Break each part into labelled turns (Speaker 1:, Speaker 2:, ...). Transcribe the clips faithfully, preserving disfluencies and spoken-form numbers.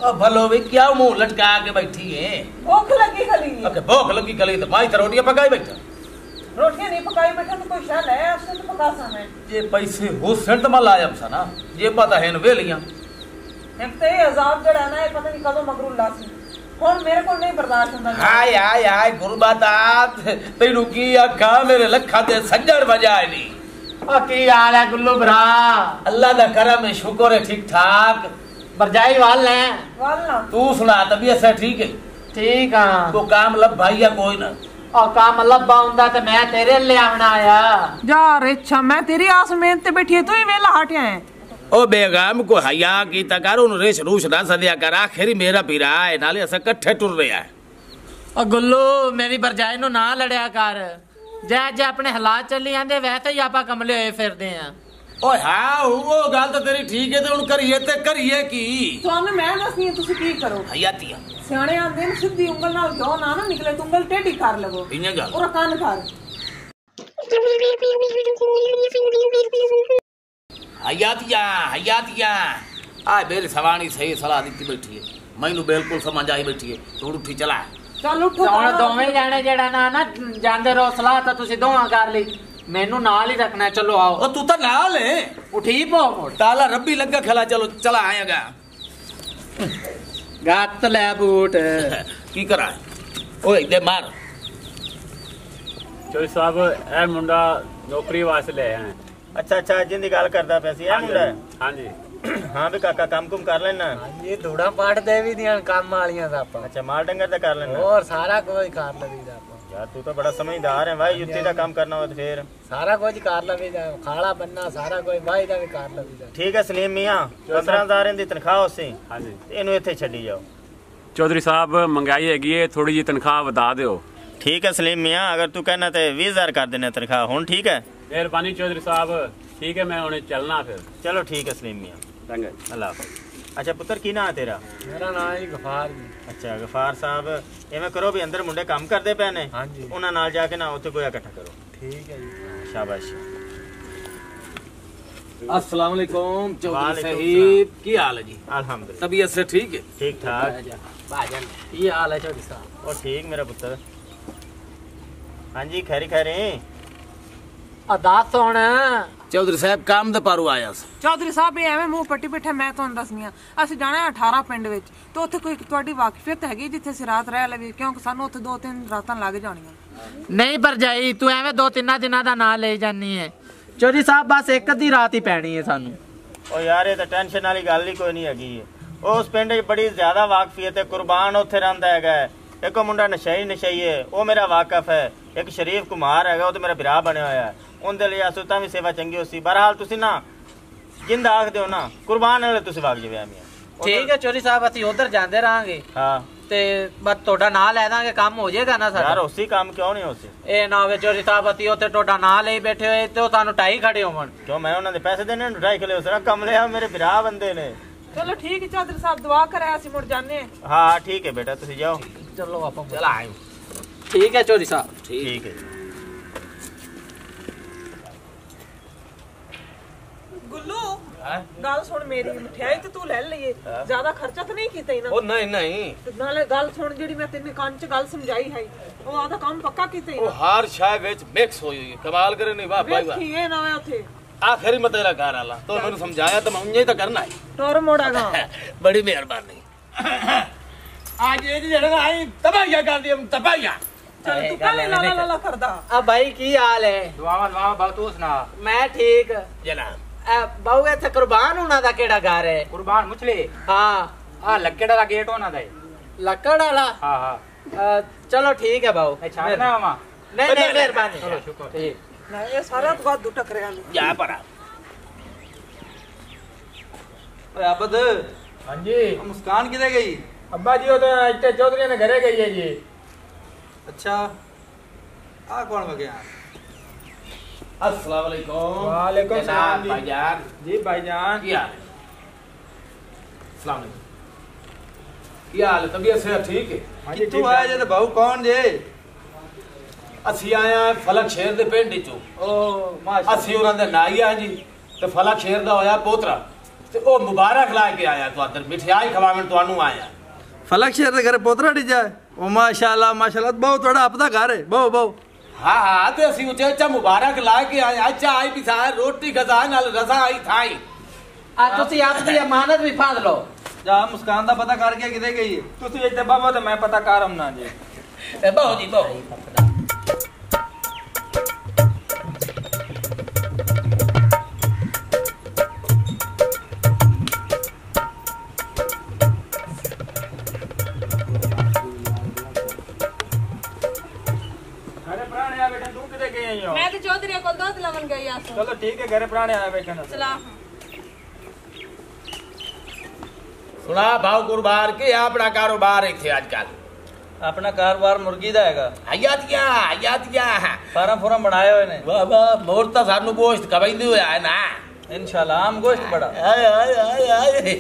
Speaker 1: ओ भलो भी क्या मुंह लटका के बैठी है?
Speaker 2: भूख लगी खली।
Speaker 1: ओके भूख लगी खली तो माई तो रोटियां पकाई बैठा।
Speaker 2: रोटियां नहीं पकाई बैठा तो कोई शल है उससे तो पका सा मैं।
Speaker 1: ये पैसे हो सेंट में लाया सा ना ये पता है न वेलियां।
Speaker 2: एक तो ये अजाब जड़ा ना ये पता नहीं कदों मगरू लासी। हुन मेरे को नहीं बर्दाश्त हुंदा।
Speaker 1: हाय हाय हाय गुरबातात तैनू की आखा मेरे लखा ते सज्जड़ बजाए नहीं।
Speaker 3: ओ की हाल है गुल्लू भरा?
Speaker 1: अल्लाह दा करम है शुक्र है ठीक ठाक।
Speaker 3: बरजाई वाल है
Speaker 2: वाला
Speaker 1: तू सुना तबीयत से ठीक है?
Speaker 3: ठीक हां।
Speaker 1: तो काम लब भाईया कोई ना
Speaker 3: ओ काम लब्बा हुंदा ते मैं तेरे ले आवना आया।
Speaker 2: जा रे अच्छा मैं तेरी आस में ते बैठी है तू ही वेला हटिया है।
Speaker 1: ओ बेगम को हया की तकर उन रेश रूश ना सदिया कर आखिरी मेरा पीरा है नाले अस इकट्ठे टुर रहा है।
Speaker 3: ओ गुल्लू मेरी बरजाई नु ना लड़या कर जै जै अपने हालात चली आंदे वैसे ही आपा कमले होए फिरदे हैं।
Speaker 1: ओए हां वो गल तो तेरी ठीक है ते हुन करिए ते करिए की
Speaker 2: तुहानू मैं दसनी है तुसी की करो।
Speaker 1: हयातिया
Speaker 2: सियाणे आंदे न सीधी उंगल नाल जो ना ना निकले तो उंगल टेढ़ी कर लगो
Speaker 1: इने गल
Speaker 2: और कान कर
Speaker 1: हयातिया हयातिया आ बेल सवाणी सही सलाह दी बैठी है मैनू बिल्कुल समझ आई बैठी है तू उठी चला
Speaker 2: चल उठो
Speaker 3: ਹੁਣ ਦੋਵੇਂ ਜਾਣੇ ਜਿਹੜਾ ਨਾ ਨਾ ਜਾਂਦੇ ਰਹੋ ਸਲਾਹ ਤਾਂ ਤੁਸੀਂ ਦੋਹਾਂ ਕਰ ਲਈ ਮੈਨੂੰ ਨਾਲ ਹੀ ਰੱਖਣਾ ਚਲੋ आओ।
Speaker 1: ओ तू तो नाल है
Speaker 3: उठी पो मोड़
Speaker 1: ताला रब्बी लगा खला चलो चला आएगा
Speaker 3: गत ले बूट
Speaker 1: की करा ओए दे मार
Speaker 4: चौधरी साहब ए मुंडा नौकरी वास्ते ले आए।
Speaker 5: अच्छा अच्छा जिंदी गल करदा पैसी है मुंडा।
Speaker 4: हां जी
Speaker 5: हां भी काका काम कुम कर लेना।
Speaker 3: ये धूड़ा पाट दे भी दियां काम वालियां दा आपा।
Speaker 5: अच्छा माल डंगर दा कर लेना
Speaker 3: और सारा कुछ कर लवीदा आपा।
Speaker 5: यार तू तो बड़ा समझदार है भाई युक्ति दा काम करना हो तो फिर
Speaker 3: सारा कुछ कर लवीदा खाला बनना सारा कुछ भाई दा भी कर लवीदा।
Speaker 5: ठीक है सलीम मियां पंद्रह हज़ार दी तनख्वाह होसी।
Speaker 4: हां जी
Speaker 5: इनु इथे छड्डी जाओ।
Speaker 4: चौधरी साहब महंगाई हैगी है थोड़ी जी तनख्वाह बता दियो।
Speaker 5: ठीक है सलीम मियां अगर तू कहना ते बीस हज़ार कर देने तनख्वाह हुन ठीक है।
Speaker 4: मेहरबानी चौधरी साहब ठीक है मैं हुणे चलना फिर।
Speaker 5: चलो ठीक है सलीम मियां
Speaker 4: चंगा
Speaker 5: अल्लाह हाफिज़। अच्छा पुत्र की ना है तेरा?
Speaker 3: मेरा नाम ही गफार जी।
Speaker 5: अच्छा गफार साहब एवें करो भी अंदर मुंडे काम करदे पे ने
Speaker 3: हां जी
Speaker 5: उन्हां नाल जाके ना उत्थे गोया इकट्ठा करो।
Speaker 3: ठीक है जी
Speaker 5: शाबाश।
Speaker 1: अस्सलाम वालेकुम चौधरी साहिब की हाल है जी?
Speaker 5: अल्हम्दुलिल्लाह
Speaker 1: तबीयत से ठीक है?
Speaker 5: ठीक ठाक।
Speaker 3: भाजन ये हाल है चौधरी साहब?
Speaker 5: और ठीक मेरा पुत्र। हां जी खैरी खैरी
Speaker 3: अदात होना
Speaker 1: चौधरी साहब काम दे पारू आया सी।
Speaker 2: चौधरी साहब ये एवें मुंह पट्टी बैठे मैं तुहानू दसनी आ ਅਸੀਂ ਜਾਣਾ अठारह ਪਿੰਡ ਵਿੱਚ ਤੇ ਉੱਥੇ ਕੋਈ ਤੁਹਾਡੀ ਵਾਕਿਫੀਅਤ ਹੈਗੀ ਜਿੱਥੇ ਅਸੀਂ ਰਾਤ ਰਹਿ ਲਵੀ ਕਿਉਂਕਿ ਸਾਨੂੰ ਉੱਥੇ ਦੋ ਤਿੰਨ ਰਾਤਾਂ ਲੱਗ ਜਾਣੀਆਂ।
Speaker 3: नहीं भरजाई तू एवें दो तीन दिना दा नाम ले जानी है चौधरी साहब बस एक अद्धी रात ही पैनी है सानू।
Speaker 5: ओ यार ये तो टेंशन वाली गल ही कोई नहीं हैगी है। उस पिंड च बड़ी ज्यादा वाकफियत है कुर्बान उत्थे रहिंदा हैगा एक मुंडा नशई नशई है वो मेरा वाकफ है एक शरीफ कुमार हैगा वो तो मेरा भरा बनया होया है उनदे लिए असुता भी सेवा चंगी होसी। बहरहाल तुसी ना जिंदा आख दियो ना कुर्बान वाले तुसी भाग जावे मियां।
Speaker 3: ठीक है चौधरी साहब ਅਸੀਂ ਉਧਰ ਜਾਂਦੇ ਰਾਂਗੇ।
Speaker 5: हां
Speaker 3: ਤੇ ਬਸ ਤੁਹਾਡਾ ਨਾਂ ਲੈ ਦਾਂਗੇ ਕੰਮ ਹੋ ਜਾਏਗਾ ਨਾ ਸਾਡਾ।
Speaker 5: यार उसी काम क्यों नहीं होसी
Speaker 3: ਇਹ ਨਾ ਹੋਵੇ ਚੌਧਰੀ ਸਾਹਿਬ ਅਸੀਂ ਉੱਥੇ ਤੁਹਾਡਾ ਨਾਂ ਲਈ ਬੈਠੇ ਹੋਏ ਤੇ ਉਹ ਸਾਨੂੰ ਟਾਈ ਖੜੇ ਹੋਵਣ।
Speaker 5: क्यों मैं उन्हां दे पैसे देने ढाई किलो उसरा कम ले आ मेरे भरा बंदे ने।
Speaker 2: चलो ठीक है चौधरी साहब दुआ करे ਅਸੀਂ ਮੁੜ ਜਾਣੇ।
Speaker 5: हां ठीक है बेटा तुसी जाओ।
Speaker 3: चलो आप
Speaker 1: चला आयो।
Speaker 3: ठीक है चौधरी साहब
Speaker 5: ठीक है।
Speaker 2: गुल्लू गल सुन मेरी मिठाई तो तू ले लिए ज्यादा खर्चा तो नहीं कीता ही ना।
Speaker 1: ओ नहीं नहीं
Speaker 2: नाले गल सुन जेडी मैं तेने कान च गल समझाई है वो आधा काम पक्का कीता ही
Speaker 1: ओ
Speaker 2: ना।
Speaker 1: हर शाय विच मिक्स होई हुई कमाल करे नहीं वाह भाई वाह।
Speaker 2: देखिए ना वे उथे
Speaker 1: आखिरी में तेरा घर आला तो मैंने समझाया तो मैं उन्हें तो करना है।
Speaker 2: टोर मोड़ागा
Speaker 1: बड़ी मेहरबानी। आज ये जड़ा आई तबाहिया कर दी हम तबाहिया।
Speaker 2: चल तू काले लाला लाला करदा।
Speaker 3: अब भाई की हाल है?
Speaker 4: दुआ दुआ बहुत तू सुना।
Speaker 3: मैं ठीक
Speaker 1: जनाब
Speaker 3: बहु इत्थे कुर्बान होना दा केड़ा घर है?
Speaker 4: कुर्बान मुछले
Speaker 3: हां
Speaker 4: आ लक्कड़ दा गेट होना दा
Speaker 3: लक्कड़ वाला।
Speaker 4: हां हां
Speaker 3: चलो ठीक है बहु
Speaker 4: छाड़ना मामा।
Speaker 3: नहीं नहीं मेहरबानी
Speaker 4: चलो शुक्र
Speaker 3: ठीक
Speaker 2: ना ये सारा तो बात टकरे आने
Speaker 1: जा पड़ा।
Speaker 6: ओए अबद
Speaker 5: हां जी
Speaker 6: मुस्कान किधर गई?
Speaker 5: अब्बा जी वो तो इत्ते चौधरी ने घरे गई है जी।
Speaker 6: अच्छा आ कौन हो गया?
Speaker 1: अस्सलाम वालेकुम।
Speaker 5: वालेकुम सलाम जी।
Speaker 1: भाईजान
Speaker 5: जी भाईजान
Speaker 1: क्या हाल है? अस्सलाम वालेकुम। क्या हाल है? तबीयत से ठीक है?
Speaker 5: हां जी
Speaker 6: कितू आया जे तो बहु कौन जे?
Speaker 1: ਅਸੀਂ ਆਏ ਆ ਫਲਕ ਸ਼ੇਰ ਦੇ ਪਿੰਡ ਚੋਂ।
Speaker 6: ओ माशाल्लाह
Speaker 1: ਅਸੀਂ ਉਹਨਾਂ ਦੇ ਨਾਈ ਆ ਜੀ ਤੇ ਫਲਕ ਸ਼ੇਰ ਦਾ ਹੋਇਆ ਪੋਤਰਾ ਤੇ ਉਹ ਮੁਬਾਰਕ ਲਾ ਕੇ ਆਇਆ ਤੁਹਾਡੇ ਮਿਠਾਈ ਖਵਾਵਣ ਤੁਹਾਨੂੰ ਆਇਆ
Speaker 6: फलक शेर के घर पोतरा डिजा है ओ माशाल्लाह माशाल्लाह बहुत बड़ा आपदा घर है बहु बहु
Speaker 1: हाँ हाँ तो ਅਸੀਂ ਉੱਚਾ ਉੱਚਾ ਮੁਬਾਰਕ ਲਾ ਕੇ ਆਏ ਅੱਛਾ ਆਈ ਪਿਸਾ ਰੋਟੀ ਖਜ਼ਾ ਨਾਲ ਰਜ਼ਾ ਆਈ ਥਾਈ
Speaker 3: ਆ ਤੁਸੀਂ ਆਪਣੀ ਅਮਾਨਤ ਵੀ ਫਾੜ ਲਓ
Speaker 6: जा मुस्कान दा पता करके किधे गई है
Speaker 7: ਤੁਸੀਂ ਇੱਥੇ ਬਾਬਾ ਤੇ ਮੈਂ ਪਤਾ ਕਰਮ ਨਾ ਜੀ
Speaker 1: ਤੇ ਬਹੁ ਜੀ ਬਹੁ
Speaker 7: ਘਰੇ ਪ੍ਰਾਣੇ ਆ ਬੈਠੇ ਤੂੰ ਕਿਤੇ ਗਈ ਆਈ ਹੋ
Speaker 2: ਮੈਂ ਤੇ ਚੌਧਰੀ ਕੋਲ ਦੁੱਧ ਲਵਣ ਗਈ ਆ ਸੋ
Speaker 7: ਚਲੋ ਠੀਕ ਹੈ ਘਰੇ ਪ੍ਰਾਣੇ ਆ ਬੈਠੇ ਨਾ
Speaker 2: ਚਲਾ
Speaker 1: ਸੁਣਾ ਭਾਉ ਕੁਰਬਾਨ ਕੇ ਆਪਣਾ ਕਾਰੋਬਾਰ ਇੱਥੇ ਅੱਜ ਕੱਲ
Speaker 6: अपना कारोबार मुर्गी दा हैगा
Speaker 1: ਹਯਾਤੀਆਂ ਹਯਾਤੀਆਂ
Speaker 6: फार्म फुरम बनाए हुए ने
Speaker 1: ਵਾਹ ਵਾਹ ਮੋਰ ਤਾਂ ਸਾਨੂੰ ਗੋਸ਼ਤ ਕਵੈਂਦੇ ਹੋਇਆ ਹੈ ਨਾ
Speaker 6: इंशाल्लाह आम गोश्त बड़ा
Speaker 1: ਆਏ ਆਏ ਆਏ ਆਏ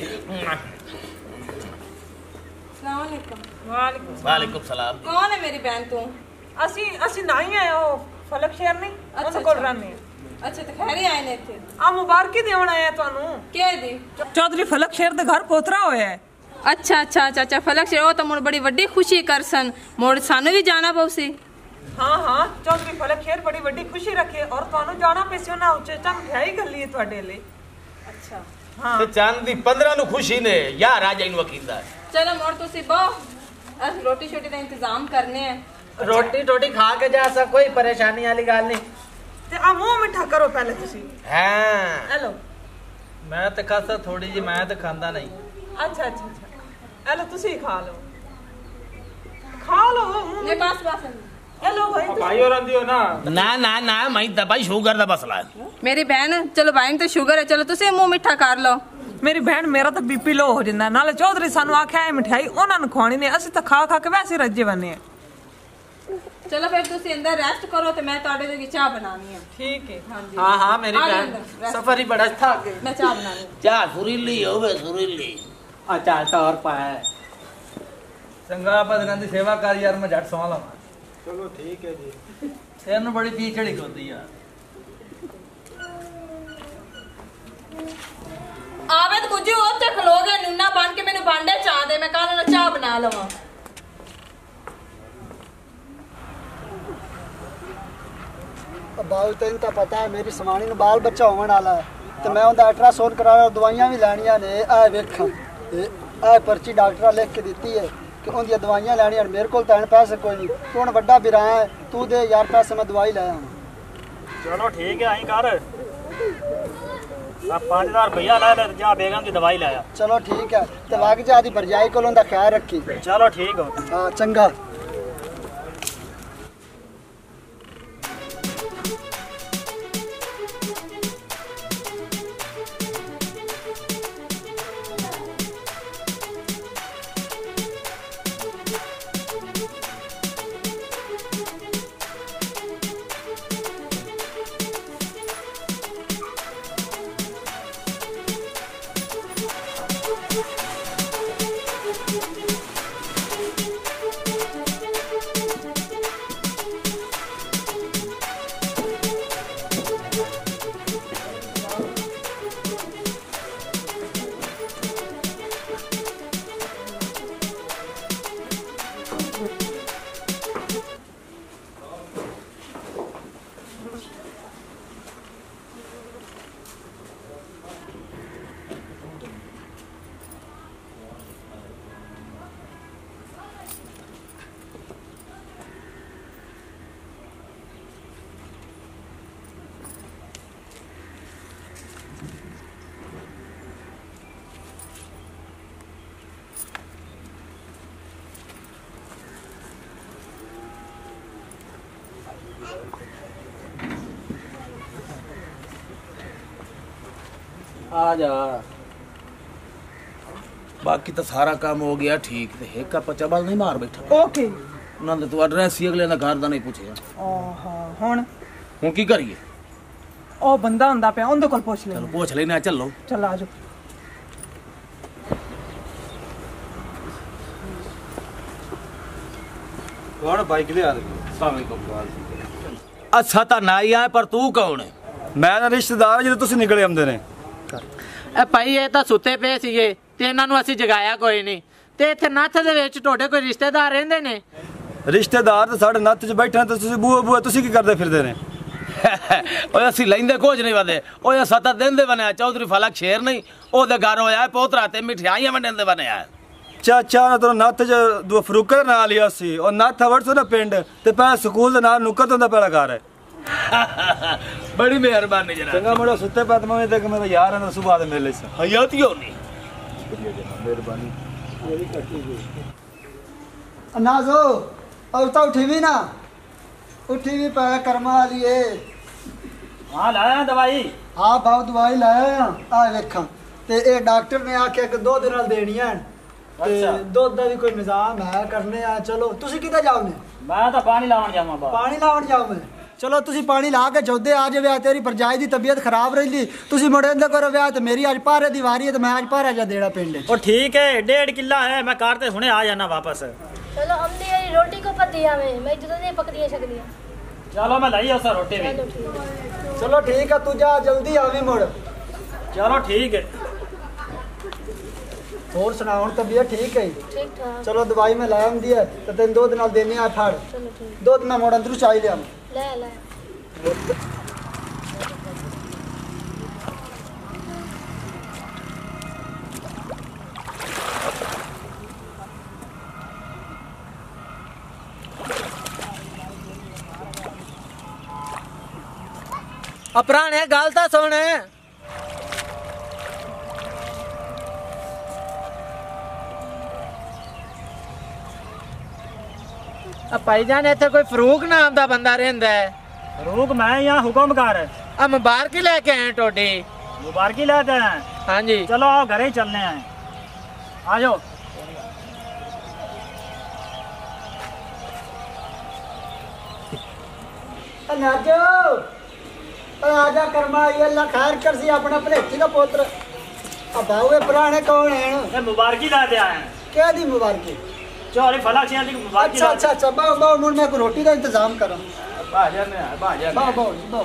Speaker 2: ਸਲਾਮੁਅਲੈਕੁਮ ਵਾਲੇਕੁਮ
Speaker 1: ਵਾਲੇਕੁਮ ਸਲਾਮ
Speaker 2: ਕੌਣ ਹੈ ਮੇਰੀ ਭੈਣ ਤੂੰ
Speaker 8: ਅਸੀਂ ਅਸੀਂ ਨਾ ਹੀ ਆਏ ਉਹ ਫਲਕ ਸ਼ਹਿਰ ਨਹੀਂ
Speaker 2: ਅੱਛਾ,
Speaker 8: ਉਹਨਾਂ ਕੋਲ
Speaker 2: ਅੱਛਾ।
Speaker 8: ਰਹਿੰਦੇ
Speaker 2: ਅੱਛਾ ਤੇ ਖੈਰੇ ਆਏ ਨੇ ਇੱਥੇ
Speaker 8: ਆ ਮੁਬਾਰਕੀ ਦੇਣ ਆਏ ਆ ਤੁਹਾਨੂੰ
Speaker 2: ਕਿਹ ਦੀ
Speaker 8: ਚੌਧਰੀ ਫਲਕ ਸ਼ਹਿਰ ਦੇ ਘਰ ਪੋਤਰਾ ਹੋਇਆ ਹੈ
Speaker 2: ਅੱਛਾ ਅੱਛਾ ਅੱਛਾ ਅੱਛਾ ਫਲਕ ਸੇ ਉਹ ਤਾਂ ਮੁੜ ਬੜੀ ਵੱਡੀ ਖੁਸ਼ੀ ਕਰ ਸਨ ਮੁੜ ਸਾਨੂੰ ਵੀ ਜਾਣਾ ਪਊ ਸੀ
Speaker 8: ਹਾਂ ਹਾਂ ਚੌਧਰੀ ਫਲਕ ਸ਼ਹਿਰ ਬੜੀ ਵੱਡੀ ਖੁਸ਼ੀ ਰੱਖੇ ਔਰ ਤੁਹਾਨੂੰ ਜਾਣਾ ਪਈ ਸੀ ਉਹਨਾਂ ਉੱਚੇ ਚੰਮ ਮਠਿਆਈ ਗੱਲੀ ਤੁਹਾਡੇ ਲਈ
Speaker 2: ਅੱਛਾ
Speaker 8: ਹਾਂ
Speaker 1: ਤੇ ਚੰਦ ਦੀ ਪੰਦਰਾਂ ਨੂੰ ਖੁਸ਼ੀ ਨੇ ਯਾ ਰਾਜਾ ਨੂੰ ਵਕੀਲਦਾ
Speaker 2: ਚਲੋ ਮੁੜ ਤੁਸੀਂ ਬਹੁ ਅਸੀਂ ਰੋਟੀ ਛੋਟੀ ਦਾ ਇੰਤਜ਼ਾਮ ਕਰਨੇ ਆ
Speaker 3: ਰੋਟੀ ਟੋਟੀ ਖਾ ਕੇ ਜਾ ਸਕ ਕੋਈ ਪਰੇਸ਼ਾਨੀ ਵਾਲੀ ਗੱਲ ਨਹੀਂ
Speaker 8: ਤੇ ਆ ਮੂੰਹ ਮਿੱਠਾ ਕਰੋ ਪਹਿਲੇ ਤੁਸੀਂ
Speaker 1: ਹਾਂ
Speaker 8: ਹੈਲੋ
Speaker 6: मैं तो खासा थोड़ी जी मैं तो खांदा नहीं
Speaker 8: ਅੱਛਾ ਅੱਛਾ ਅੱਛਾ ਹੈਲੋ ਤੁਸੀਂ ਖਾ ਲਓ ਖਾ ਲਓ
Speaker 2: ਨੇ ਬਸ ਬਸ
Speaker 8: ਹੈਲੋ ਭਾਈ
Speaker 7: ਭਾਈ ਹੋਰਾਂ ਦੀ ਹੋ ਨਾ
Speaker 1: ਨਾ ਨਾ ਨਾ ਮੈਂ ਤਾਂ ਭਾਈ ਸ਼ੂਗਰ ਦਾ ਮਸਲਾ ਹੈ
Speaker 2: ਮੇਰੀ ਭੈਣ ਚਲੋ ਭਾਈ ਨੂੰ ਤਾਂ ਸ਼ੂਗਰ ਹੈ ਚਲੋ ਤੁਸੀਂ ਮੂੰਹ ਮਿੱਠਾ ਕਰ ਲਓ
Speaker 8: ਮੇਰੀ ਭੈਣ ਮੇਰਾ ਤਾਂ ਬੀਪੀ ਲੋ ਹੋ ਜਾਂਦਾ ਨਾਲੇ ਚੌਧਰੀ ਸਾਨੂੰ ਆਖਿਆ ਇਹ ਮਠਿਆਈ ਉਹਨਾਂ ਨੂੰ ਖਵਾਣੀ ਨੇ ਅਸੀਂ ਤਾਂ ਖਾ ਖਾ ਕੇ ਵੈਸੇ ਰੱਜੇ ਬੰਨੇ ਆ
Speaker 2: ਚਲੋ ਫਿਰ ਤੁਸੀਂ ਅੰਦਰ ਰੈਸਟ ਕਰੋ ਤੇ ਮੈਂ ਤੁਹਾਡੇ ਲਈ ਚਾਹ ਬਣਾਉਣੀ ਹੈ
Speaker 8: ਠੀਕ ਹੈ
Speaker 2: ਹਾਂਜੀ
Speaker 3: ਹਾਂ ਹਾਂ ਮੇਰੀ
Speaker 2: ਆ
Speaker 3: ਭੈਣ
Speaker 2: ਜਾਂਦਾ,
Speaker 3: ਸਫਰ ਹੀ ਬੜਾ ਥੱਕ ਗਈ
Speaker 2: ਮੈਂ ਚਾਹ ਬਣਾਉਣੀ
Speaker 1: ਚਾਹ ਸੁਰੀਲੀ ਹੋਵੇ ਸੁਰੀਲੀ
Speaker 3: ਆ ਚਾਲ ਤੌਰ ਪਾਇਆ
Speaker 6: चंगा आप दी सेवा कर यार मैं झट सौ लवा
Speaker 7: ਚਲੋ ਠੀਕ ਹੈ ਜੀ
Speaker 6: तेन बड़ी चीज चढ़ी होती यार
Speaker 2: ਆਵੇ ਤਾਂ ਕੁਝ ਉੱਥੇ ਖਲੋ ਗਿਆ ਨੁੰਨਾ ਬਣ ਕੇ ਮੈਨੂੰ ਭਾਂਡੇ ਚਾਹ ਦੇ ਮੈਂ ਕੱਲ ਨੂੰ ਚਾਹ ਬਣਾ ਲਵਾਂ
Speaker 9: ਬਾਲ ਤੈਨੂੰ ਤਾਂ ਪਤਾ ਹੈ ਮੇਰੀ ਸਮਾਣੀ ਨੂੰ ਬਾਲ ਬੱਚਾ ਹੋਣ ਵਾਲਾ ਹੈ ਤੇ ਮੈਂ ਉਹਦਾ ਅਲਟਰਾਸਾਊਂਡ ਕਰਾਉਣਾ ਦਵਾਈਆਂ ਵੀ ਲੈਣੀਆਂ ਨੇ ਇਹ ਵੇਖਾਂ ਇਹ ਪਰਚੀ ਡਾਕਟਰਾਂ ਲਿਖ ਕੇ ਦਿੱਤੀ ਹੈ ਕਿ ਉਹਦੀਆਂ ਦਵਾਈਆਂ ਲੈਣੀਆਂ ਮੇਰੇ ਕੋਲ ਤਾਂ ਪੈਸੇ ਕੋਈ ਨਹੀਂ ਤੂੰ ਹੁਣ ਵੱਡਾ ਬਿਰਾ ਹੈ ਤੂੰ ਦੇ ਯਾਰ ਪੈਸੇ ਮੈਂ ਦਵਾਈ ਲੈ ਆਵਾਂ
Speaker 7: ਚਲੋ ਠੀਕ ਹੈ ਆਈ ਕਰ ਆ ਪੰਜ ਹਜ਼ਾਰ ਰੁਪਇਆ ਲੈ ਲੈ ਜਾ ਬੇਗਮ ਦੀ ਦਵਾਈ ਲੈ ਆ
Speaker 9: ਚਲੋ ਠੀਕ ਹੈ ਤੇ ਵਗ ਜਾ ਦੀ ਭਰਜਾਈ ਕੋਲੋਂ ਦਾ ਖਿਆਲ ਰੱਖੀ
Speaker 7: ਚਲੋ ਠੀਕ ਹੋ
Speaker 9: ਹਾਂ ਚੰਗਾ
Speaker 3: ਆ ਜਾ
Speaker 1: ਬਾਕੀ ਤਾਂ ਸਾਰਾ ਕੰਮ ਹੋ ਗਿਆ ਠੀਕ ਤੇ ਇੱਕ ਆਪਾਂ ਚਬਲ ਨਹੀਂ ਮਾਰ ਬੈਠਾ
Speaker 8: ਓਕੇ
Speaker 1: ਉਹਨਾਂ ਦਾ ਤੂੰ ਐਡਰੈਸ ਹੀ ਅਗਲੇ ਦਾ ਘਰ ਦਾ ਨਹੀਂ ਪੁੱਛਿਆ
Speaker 8: ਆਹਾ ਹੁਣ
Speaker 1: ਹੁਣ ਕੀ ਕਰੀਏ
Speaker 8: ਉਹ ਬੰਦਾ ਹੁੰਦਾ ਪਿਆ ਉਹਦੇ ਕੋਲ ਪੁੱਛ ਲੈ
Speaker 1: ਚਲੋ ਪੁੱਛ ਲੈਣਾ ਚੱਲੋ
Speaker 8: ਚੱਲ ਆ ਜਾ
Speaker 6: कौन बाइक ले आ
Speaker 1: ਅੱਛਾ ਤਾਂ ਨਾ ਹੀ ਆ ਪਰ ਤੂੰ ਕੌਣ ਹੈ
Speaker 6: मैं ना रिश्तेदार जो तुम निकले आंदे ने
Speaker 3: ਇਹ ਭਾਈ ਇਹ ਤਾਂ ਸੁੱਤੇ ਪਏ ਸੀਗੇ ਤੇ ਇਹਨਾਂ ਨੂੰ ਅਸੀਂ ਜਗਾਇਆ ਕੋਈ ਨਹੀਂ। ਤੇ ਇੱਥੇ ਨੱਥ ਦੇ ਵਿੱਚ ਤੁਹਾਡੇ ਕੋਈ ਰਿਸ਼ਤੇਦਾਰ ਰਹਿੰਦੇ ਨੇ?
Speaker 6: ਰਿਸ਼ਤੇਦਾਰ ਤਾਂ ਸਾਡੇ ਨੱਥ 'ਚ ਬੈਠੇ ਤੇ ਤੁਸੀਂ ਬੂਹੇ ਬੂਹੇ ਤੁਸੀਂ ਕੀ ਕਰਦੇ ਫਿਰਦੇ ਨੇ?
Speaker 1: ਓਏ ਅਸੀਂ ਲੈਂਦੇ ਕੁਝ ਨਹੀਂ ਵਦੇ। ਓਏ ਸੱਤ ਦਿਨ ਦੇ ਬਣਿਆ ਚੌਧਰੀ ਫਲਕ ਸ਼ੇਰ ਨਹੀਂ ਉਹਦੇ ਘਰ ਹੋਇਆ ਪੋਤਰਾ ਤੇ ਮਠਿਆਈਆਂ ਵੰਡਣ ਦੇ ਬਣਿਆ।
Speaker 6: ਚਾਚਾ ਨੇ ਤਾਂ ਨੱਥ 'ਚ ਦੋ ਫਰੂਕੇ ਦੇ ਨਾਲ ਲਿਆ ਸੀ ਉਹ ਨੱਥ ਵੜਸੋ ਨਾ ਪਿੰਡ ਤੇ ਪਹਿਲਾਂ ਸਕੂਲ ਦੇ ਨਾਲ ਨੁੱਕਰ ਤੋਂ ਦਾ ਪਹਿਲਾ ਘਰ ਹੈ।
Speaker 1: ਬੜੀ ਮਿਹਰਬਾਨੀ ਜਨਾਬ।
Speaker 6: ਚੰਗਾ ਮੁੰਡਾ ਸੁੱਤੇ ਪੈ ਤਮੇ ਤੇ ਮੇਰਾ ਯਾਰ ਹੈ ਸੁਬਾਹ ਦੇ ਮੇਲੇ ਸੇ
Speaker 1: ਹਯਾਤੀ ਹੋਣੀ
Speaker 6: ਮਿਹਰਬਾਨੀ।
Speaker 9: नाजो अब तो उठी भी ना उठी भी पै कर्मा वाली है।
Speaker 7: हाँ लाया दवाई।
Speaker 9: हाँ बहुत दवाई लाया आ वेखा ते ए डॉक्टर ने आख्या कि दो दिन नाल देनी है ते दुध दा भी कोई निजाम है करने आ। चलो तुसी किधर जाओ ने?
Speaker 7: मैं तो पानी लावन जावां बाहर।
Speaker 9: पानी लावन जाओ मैं चलो तुसी पानी ला के चौदे आ जावे। तेरी भरजाई दी तबीयत खराब रही तुसी मुड़े अंदर करो ब्याह ते मेरी आज पारे दी वारी है ते मैं आज पारा जा देना पिंड।
Speaker 7: और ठीक है डेढ़ किला है मैं कार ते हुणे आ जाना वापस।
Speaker 10: चलो हमने ये रोटी को पक दिया मैं मैं जो नहीं पक दिया शकदियां।
Speaker 7: चलो मैं लाई उस रोटी भी।
Speaker 10: चलो ठीक है
Speaker 9: चलो ठीक है तू जा जल्दी आवी मुड़।
Speaker 7: चलो ठीक है।
Speaker 9: और सुना हुन तबीयत ठीक है?
Speaker 10: ठीक ठाक।
Speaker 9: चलो दवाई मैं ला आंदी है ते तेन दो दिन नाल देनी आ फाड़।
Speaker 10: चलो ठीक
Speaker 9: दो दिन मैं मोड़ अंदर चाई लिया
Speaker 10: ले ले।
Speaker 3: अपराने गल तो सुन भाई जान इतने कोई फरूक नाम का बंदा रहिंदा है?
Speaker 7: फरूक मैं यहाँ हुक्म कर।
Speaker 3: आ मुबारकी लेके आए टोडी।
Speaker 7: मुबारकी लेते हैं?
Speaker 3: हाँ जी।
Speaker 7: चलो आओ घरे ही चलने हैं आ जाओ।
Speaker 9: नाजो आजा कर्मा ये अल्लाह खैर कर सी अपना भलेठी का पुत्र। अब बावे पुराने कौन है?
Speaker 7: ये मुबारकी लाते आए हैं।
Speaker 9: क्या दी मुबारकी?
Speaker 7: चौरी फलक सिंह की मुबारकी।
Speaker 9: अच्छा अच्छा अच्छा बाओ बाओ मुड़ मैं को रोटी का इंतजाम करा।
Speaker 1: बाजा में बाजा
Speaker 9: बाओ बाओ बाओ।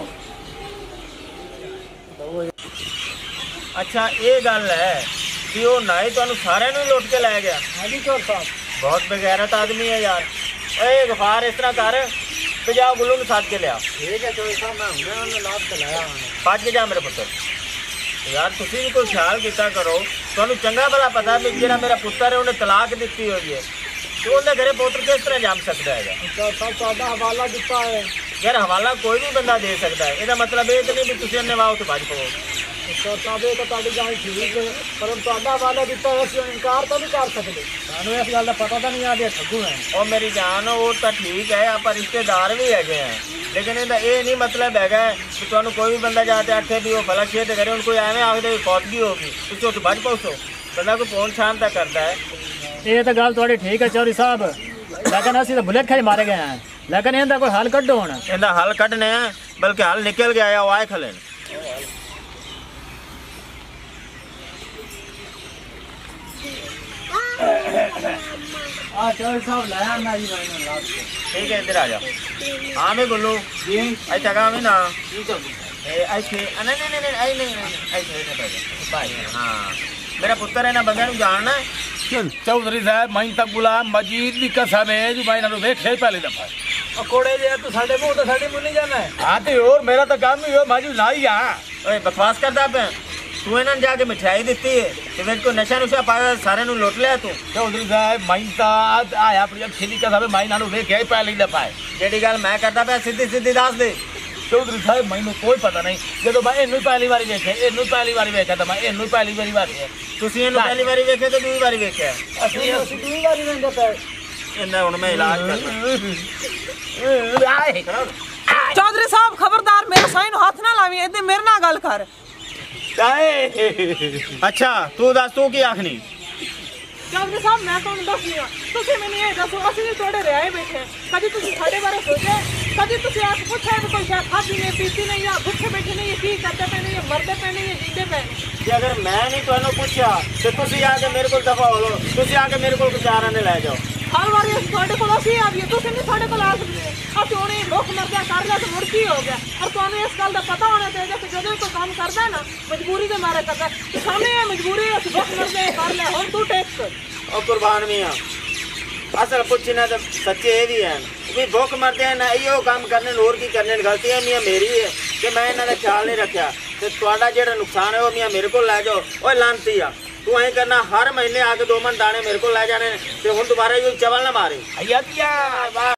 Speaker 5: अच्छा ये गल है कि वो ना ही तुहानू सारे नू लुट के लै गया।
Speaker 9: हाँ जी चोर साहब
Speaker 5: बहुत बेगैरत आदमी है यार। ओए गफार इस तरह कर जाओ गुल्लू नू सद के लिया।
Speaker 9: ठीक है चोर साहब मैं हुणे उन्हें लाभ चलाया
Speaker 5: भज के जा मेरे पुत्र। यार तुसी भी कोई ख्याल किया करो तुहानू चंगा भला पता भी जिहड़ा मेरा पुत्र है उन्हें तलाक दी हुई है तो उन्हें घरे पुत्र किस तरह जम सकता है?
Speaker 9: चोर साहब सादा हवाला दिता है।
Speaker 5: यार हवाला कोई भी बंदा दे सकता है इसका मतलब ये तो नहीं भी तुसी अन्ने वाह तो भज पवो।
Speaker 9: चोर साहब ये तो तुहाडी गल ठीक है पर हम तुहाडा हवाला दिता है असीं इनकार तो नहीं कर सकते।
Speaker 7: सानू इस गल दा पता तो नहीं आ दे ठगू है।
Speaker 5: और मेरी जान वो तो ठीक है आप रिश्तेदार भी है लेकिन इहदा ये नहीं मतलब है कि तुहानू कोई भी बंदा जाते आखे भी वो भला शेर करे उनको कोई एवं आखदे फौतगी होगी तुसी उत्थे बच पहुंचो बंदा कोई फोन शाम तक करता है।
Speaker 7: ये तो गल थोड़ी ठीक है चौधरी साहब लेकिन असं तो भुलेखे ही मारे गए हैं लेकिन इनका कोई हल कड्डो हुण।
Speaker 5: इनका हल कड्डने हैं बल्कि हल निकल गया है वो आए खले ठीक है इधर आ जाओ। हाँ मैं गुल्लू जी अच्छा कहा मैं ना ऐसे नहीं नहीं नहीं आई नहीं ऐसे भाई हाँ मेरा पुत्र है ना बंदे नू जानना है।
Speaker 1: चौधरी साहब मैं तक गुलाम मजीद की कसम है जो मैं इन्होंने वेखे पहली दफा
Speaker 6: कोड़े जे तू साडे मुंह तो साडी मुंह नहीं जाना है।
Speaker 1: हाँ तो और मेरा तो काम ही हो माजू ना ही आ
Speaker 5: ओए बकवास करदा पे तू इन्होंने जाके मिठाई दी है तो मेरे को नशा नुशा पाया सारे नू लुट लिया तू।
Speaker 1: चौधरी साहब मैं तो आया अपनी अखी की कसम मैं इन्होंने वेखे पहली दफा है
Speaker 5: जेडी गल मैं करता पे सीधी सीधी दस दे।
Speaker 1: चौधरी साहब मैंने कोई पता नहीं जो मैं इनू पहली बार वेखे इनू पहली बार वेखा तो मैं इनू पहली बारी वेखे
Speaker 5: तुसी इनू पहली बारी वेखे तो दूसरी बारी वेखे
Speaker 9: ਅਸੀਂ ਅਸੀਂ दूसरी बारी वेंदे पे
Speaker 5: इन्ना हुण मैं इलाज करना।
Speaker 8: चौधरी साहब खबरदार मेरे साईं नु हाथ ना लावी इधर मेरे नाल गल कर।
Speaker 5: अच्छा तू दस तू की आखनी?
Speaker 8: चौधरी साहब मैं तुहानू दसनी आ तुसी मैनू ये दसो असि भी थोड़े रहे बैठे कदी तुसी साडे बारे सोचे कदी तुसी आके पुछा कोई शायद खादी नहीं पीती नहीं या भूखे बैठे नहीं की करते पे नहीं मरते पे नहीं जीते पे
Speaker 5: कि अगर मैं नहीं तुहानू पूछा तो तुसी आके मेरे को दफा हो लो तुसी आके मेरे को चार आने ले जाओ
Speaker 8: हर बारी ਅਸੀਂ ਤੁਹਾਡੇ ਕੋਲ ਅਸੀਂ ਆ ਗਏ ਤੁਸੀਂ ਨਹੀਂ ਸਾਡੇ ਕੋਲ ਆ ਸਕਦੇ ਅਸੀਂ ਹੁਣੇ ਭੁੱਖ ਮਰਦਿਆਂ ਕਰ ਲਿਆ ਤੇ ਮੁੜ ਕੀ ਹੋ ਗਿਆ ਔਰ ਤੁਹਾਨੂੰ ਇਸ ਗੱਲ ਦਾ ਪਤਾ ਹੋਣਾ ਚਾਹੀਦਾ ਕਿ ਜਦੋਂ ਕੋਈ ਕੰਮ ਕਰਦਾ ਹੈ ਨਾ ਮਜਬੂਰੀ ਦੇ ਮਾਰੇ ਕਰਦਾ ਸਾਹਮਣੇ ਇਹ ਮਜਬੂਰੀ ਅਸੀਂ ਭੁੱਖ ਮਰਦਿਆਂ ਕਰ ਲਿਆ ਹੁਣ ਤੂੰ ਟੈਕਸ
Speaker 5: ਉਹ ਕੁਰਬਾਨ ਮੀਆਂ ਅਸਲ ਪੁੱਛਣਾ ਤਾਂ ਸੱਚੇ ਇਹ ਵੀ ਹਨ ਵੀ ਭੁੱਖ ਮਰਦੇ ਨਾ ਇਹੋ ਕੰਮ ਕਰਨੇ ਹੋਰ ਕੀ ਕਰਨੇ ਗਲਤੀ ਹੈ ਮੀਆਂ ਮੇਰੀ ਹੈ ਕਿ ਮੈਂ ਇਹਨਾਂ ਦਾ ਖਿਆਲ ਨਹੀਂ ਰੱਖਿਆ ਤੇ ਤੁਹਾਡਾ ਜਿਹੜਾ ਨੁਕਸਾਨ ਹੈ ਉਹ ਮੀਆਂ ਮੇਰੇ ਕੋਲ ਲੈ ਜਾਓ ਓਏ ਲਾਂਤੀ ਆ ਤੂੰ ਐਂ ਕਰਨਾ ਹਰ ਮਹੀਨੇ ਆ ਕੇ ਦੋ ਮਨ ਦਾਣੇ ਮੇਰੇ ਕੋਲ ਲੈ ਜਾਣੇ ਤੇ ਹੁਣ ਦੁਬਾਰਾ ਇਹ ਚਵਲ ਨਾ ਮਾਰੇ
Speaker 1: ਹਯਾਤੀਆ